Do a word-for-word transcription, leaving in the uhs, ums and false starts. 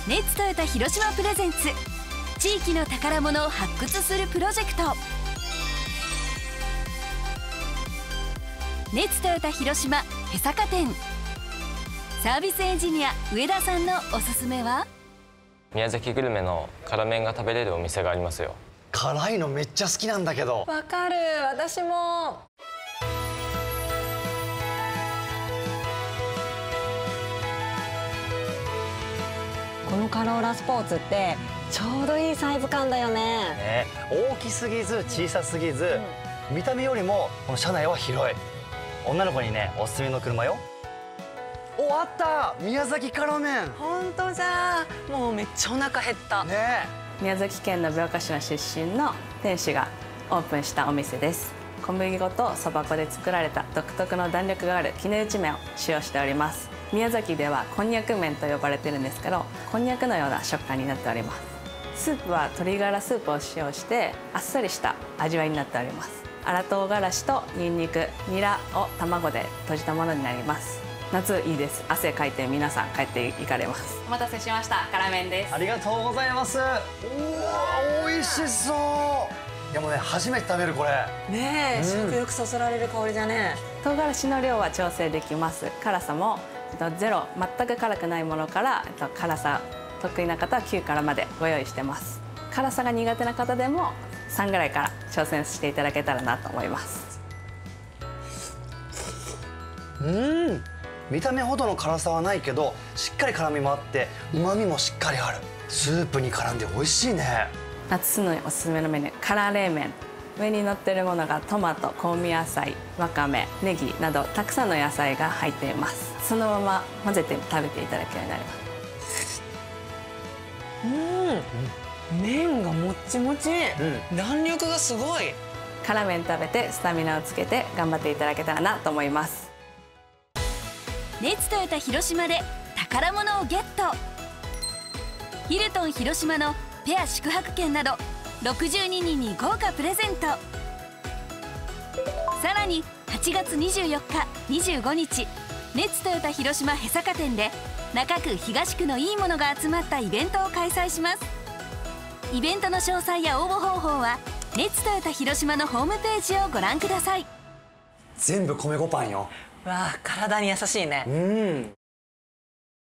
ネツトヨタ広島プレゼンツ地域の宝物を発掘するプロジェクト、ネツトヨタ広島へさか店。サービスエンジニア上田さんのおすすめは、 宮崎グルメの辛麺が食べれるお店がありますよ。 辛いのめっちゃ好きなんだけど。 わかる、私も。このカローラスポーツってちょうどいいサイズ感だよね。 ね、大きすぎず小さすぎず、うん、見た目よりもこの車内は広い。女の子にねおすすめの車よ。お、あった、宮崎辛麺。 本当じゃ、もうめっちゃお腹減ったね。 宮崎県の延岡市の出身の店主がオープンしたお店です。小麦粉とそば粉で作られた独特の弾力がある絹打ち麺を使用しております。宮崎ではこんにゃく麺と呼ばれてるんですけど、こんにゃくのような食感になっております。スープは鶏ガラスープを使用してあっさりした味わいになっております。粗唐辛子とニンニク、ニラを卵で閉じたものになります。夏いいです。汗かいて皆さん帰っていかれます。お待たせしました、辛麺です。 ありがとうございます。うわ、美味しそう。でもね、初めて食べるこれ。ねえ、食欲そそられる香りだね。 唐辛子の量は調整できます。辛さもゼロ、全く辛くないものから辛さ得意な方はきゅうからまでご用意してます。辛さが苦手な方でもさんぐらいから挑戦していただけたらなと思います。 うん、見た目ほどの辛さはないけどしっかり辛みもあって旨味もしっかりある。スープに絡んで美味しいね。 夏のおすすめのメニュー、辛冷麺。上に乗っているものがトマト、香味野菜、わかめ、ネギなどたくさんの野菜が入っています。そのまま混ぜて食べていただけるようになります。 うん、麺がもっちもち、うん、弾力がすごい。 辛麺食べてスタミナをつけて頑張っていただけたらなと思います。 ネツトヨタ広島で宝物をゲット。ヒルトン広島のペア宿泊券などろくじゅうににんに豪華プレゼント。さらにはちがつにじゅうよっか、にじゅうごにちネツトヨタ広島へさか店で中区東区のいいものが集まったイベントを開催します。イベントの詳細や応募方法はネツトヨタ広島のホームページをご覧ください。 全部米粉パンよ。 わあ、体に優しいね。 うん。